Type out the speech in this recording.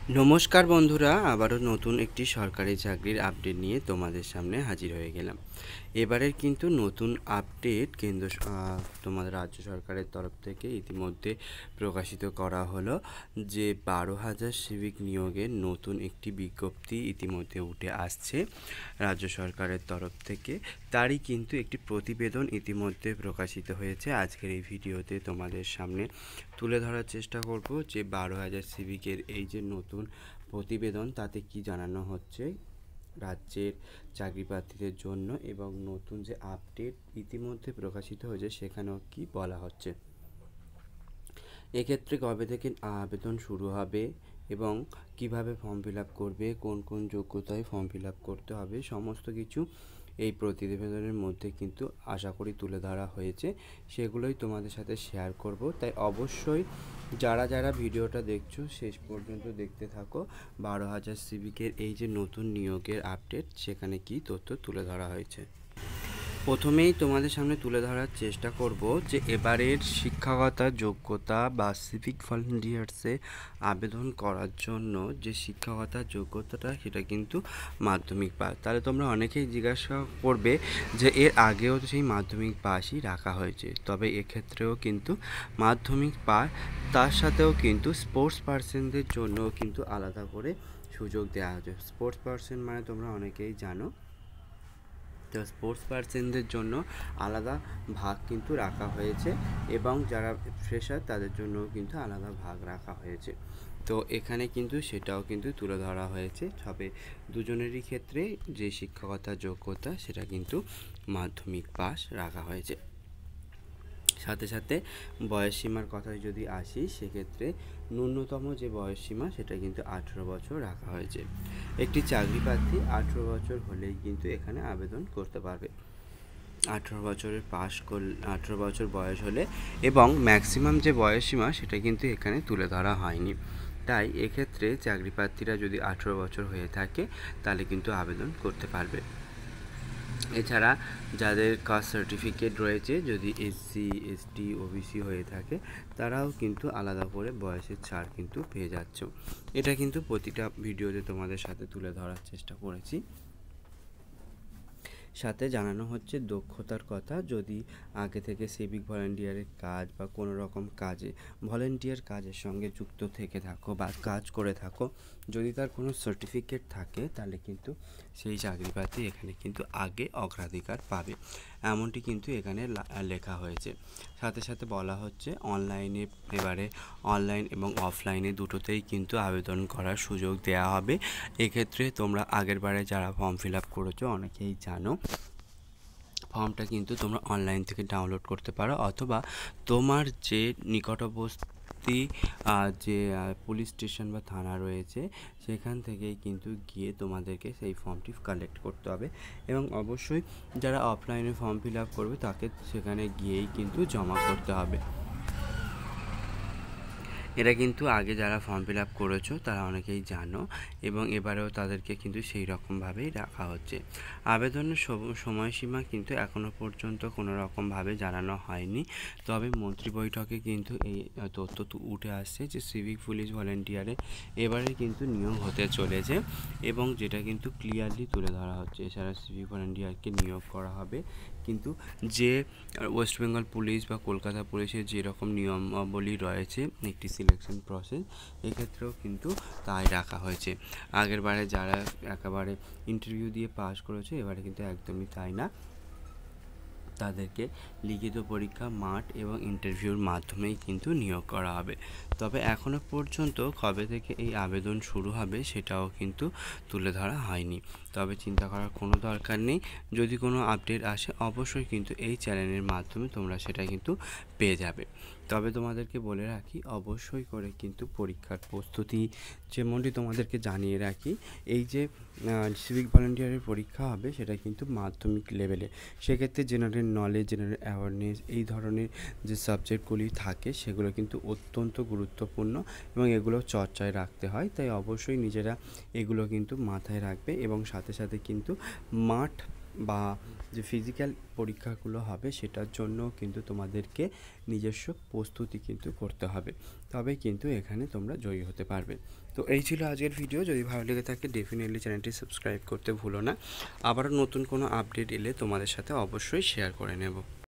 নমস্কার বন্ধুরা, আবারও নতুন একটি সরকারি চাকরির আপডেট নিয়ে তোমাদের সামনে হাজির হয়ে গেলাম। এবারের কিন্তু নতুন আপডেট তোমাদের রাজ্য সরকারের তরফ থেকে ইতিমধ্যে প্রকাশিত করা হলো যে 12,000 সিভিক নিয়োগের নতুন একটি বিজ্ঞপ্তি ইতিমধ্যে উঠে আসছে রাজ্য সরকারের তরফ থেকে। তারই কিন্তু একটি প্রতিবেদন ইতিমধ্যে প্রকাশিত হয়েছে। আজকের এই ভিডিওতে তোমাদের সামনে তুলে ধরার চেষ্টা করব যে 12,000 সিভিকের এই যে নতুন প্রতিবেদন, তাতে কি জানানো হচ্ছে রাজ্যের চাকরি প্রার্থীদের জন্য, এবং নতুন যে আপডেট ইতিমধ্যে প্রকাশিত হয়েছে সেখানেও কি বলা হচ্ছে। এক্ষেত্রে কবে থেকে আবেদন শুরু হবে এবং কিভাবে ফর্ম ফিল আপ করবে, কোন কোন যোগ্যতায় ফর্ম ফিল আপ করতে হবে, সমস্ত কিছু এই প্রতিবেদনের মধ্যে কিন্তু আশা করি তুলে ধরা হয়েছে। সেগুলোই তোমাদের সাথে শেয়ার করব, তাই অবশ্যই যারা যারা ভিডিওটা দেখছো শেষ পর্যন্ত দেখতে থাকো। 12,000 সিভিকের এই যে নতুন নিয়োগের আপডেট, সেখানে কি তথ্য তুলে ধরা হয়েছে। প্রথমেই তোমাদের সামনে তুলে ধরার চেষ্টা করব যে এবারের শিক্ষকতা যোগ্যতা বা সিভিক ভলেন্টিয়ার্সে আবেদন করার জন্য যে শিক্ষকতা যোগ্যতাটা, সেটা কিন্তু মাধ্যমিক পাস। তাহলে তোমরা অনেকেই জিজ্ঞাসা করবে যে এর আগেও তো সেই মাধ্যমিক পাসই রাখা হয়েছে, তবে এক্ষেত্রেও কিন্তু মাধ্যমিক পাস, তার সাথেও কিন্তু স্পোর্টস পার্সনদের জন্য কিন্তু আলাদা করে সুযোগ দেওয়া হয়েছে। স্পোর্টস পার্সন মানে তোমরা অনেকেই জানো, তো স্পোর্টস পার্সনদের জন্য আলাদা ভাগ কিন্তু রাখা হয়েছে, এবং যারা ফ্রেশার তাদের জন্যও কিন্তু আলাদা ভাগ রাখা হয়েছে। তো এখানে কিন্তু সেটাও কিন্তু তুলে ধরা হয়েছে, তবে দুজনেরই ক্ষেত্রে যে শিক্ষকতার যোগ্যতা সেটা কিন্তু মাধ্যমিক পাস রাখা হয়েছে। সাথে সাথে বয়সসীমার কথায় যদি আসি, সেক্ষেত্রে ন্যূনতম যে বয়সসীমা সেটা কিন্তু 18 বছর রাখা হয়েছে। একটি চাকরি প্রার্থী 18 বছর হলেই কিন্তু এখানে আবেদন করতে পারবে। 18 বছরের পাস করলে, 18 বছর বয়স হলে, এবং ম্যাক্সিমাম যে বয়সসীমা সেটা কিন্তু এখানে তুলে ধরা হয়নি। তাই এক্ষেত্রে চাকরি প্রার্থীরা যদি 18 বছর হয়ে থাকে তাহলে কিন্তু আবেদন করতে পারবে। এছাড়া যাদের কাস্ট সার্টিফিকেট রয়েছে, যদি এসসি এসটি ওবিসি হয়ে থাকে, তারাও কিন্তু আলাদা করে বয়সের ছাড় কিন্তু পেয়ে যাচ্ছে। এটা কিন্তু প্রতিটা ভিডিওতে তোমাদের সাথে তুলে ধরার চেষ্টা করেছি। সাথে জানানো হচ্ছে দক্ষতার কথা। যদি আগে থেকে সিভিক ভলেন্টিয়ারের কাজ বা কোনো রকম কাজে ভলেন্টিয়ার কাজের সঙ্গে যুক্ত থেকে থাকো বা কাজ করে থাকো, যদি তার কোনো সার্টিফিকেট থাকে, তাহলে কিন্তু সেই চাকরি প্রার্থী এখানে কিন্তু আগে অগ্রাধিকার পাবে, এমনটি কিন্তু এখানে লেখা হয়েছে। সাথে সাথে বলা হচ্ছে অনলাইনে, এবারে অনলাইন এবং অফলাইনে দুটোতেই কিন্তু আবেদন করার সুযোগ দেওয়া হবে। এক্ষেত্রে তোমরা আগের বারে যারা ফর্ম ফিল আপ করেছো অনেকেই জানো, ফর্মটা কিন্তু তোমরা অনলাইন থেকে ডাউনলোড করতে পারো, অথবা তোমার যে নিকটবর্তী যে পুলিশ স্টেশন বা থানা রয়েছে সেখান থেকেই কিন্তু গিয়ে তোমাদেরকে সেই ফর্মটি কালেক্ট করতে হবে। এবং অবশ্যই যারা অফলাইনে ফর্ম ফিল আপ করবে তাকে সেখানে গিয়েই কিন্তু জমা করতে হবে। এটা কিন্তু আগে যারা ফর্ম ফিল আপ করেছো তারা অনেকেই জানো, এবং এবারেও তাদেরকে কিন্তু সেই রকমভাবেই রাখা হচ্ছে। আবেদনের সময়সীমা কিন্তু এখনও পর্যন্ত কোনো রকমভাবে জানানো হয়নি, তবে মন্ত্রী বৈঠকে কিন্তু এই তথ্য উঠে আসছে যে সিভিক পুলিশ ভলেন্টিয়ারে এবারে কিন্তু নিয়োগ হতে চলেছে, এবং যেটা কিন্তু ক্লিয়ারলি তুলে ধরা হচ্ছে। এছাড়া সিভিক ভলেন্টিয়ারকে নিয়োগ করা হবে, কিন্তু যে ওয়েস্ট বেঙ্গল পুলিশ বা কলকাতা পুলিশের যেরকম নিয়মাবলী রয়েছে একটি সিলেকশন প্রসেস, এক্ষেত্রেও কিন্তু তাই রাখা হয়েছে। আগের বারে যারা একেবারে ইন্টারভিউ দিয়ে পাস করেছে, এবারে কিন্তু একদমই তাই না, তাদেরকে লিখিত পরীক্ষা, মাঠ এবং ইন্টারভিউর মাধ্যমেই কিন্তু নিয়োগ করা হবে। তবে এখনও পর্যন্ত কবে থেকে এই আবেদন শুরু হবে সেটাও কিন্তু তুলে ধরা হয়নি, তবে চিন্তা করার কোনো দরকার নেই। যদি কোনো আপডেট আসে অবশ্যই কিন্তু এই চ্যানেলের মাধ্যমে তোমরা সেটা কিন্তু পেয়ে যাবে। তবে তোমাদেরকে বলে রাখি, অবশ্যই করে কিন্তু পরীক্ষার প্রস্তুতি, যেমনটি তোমাদেরকে জানিয়ে রাখি, এই যে সিভিক ভলেন্টিয়ারের পরীক্ষা হবে সেটা কিন্তু মাধ্যমিক লেভেলে। সেক্ষেত্রে জেনারেল নলেজ, জেনারেল অ্যাওয়ারনেস, এই ধরনের যে সাবজেক্টগুলি থাকে সেগুলো কিন্তু অত্যন্ত গুরুত্বপূর্ণ, এবং এগুলো চর্চায় রাখতে হয়। তাই অবশ্যই নিজেরা এগুলো কিন্তু মাথায় রাখবে, এবং সাথে সাথে কিন্তু মাঠ বা যে ফিজিক্যাল পরীক্ষাগুলো হবে সেটার জন্য কিন্তু তোমাদেরকে নিজস্ব প্রস্তুতি কিন্তু করতে হবে, তবে কিন্তু এখানে তোমরা জয়ী হতে পারবে। তো এই ছিল আজকের ভিডিও। যদি ভালো লেগে থাকে ডেফিনেটলি চ্যানেলটি সাবস্ক্রাইব করতে ভুলো না। আবারও নতুন কোনো আপডেট এলে তোমাদের সাথে অবশ্যই শেয়ার করে নেব।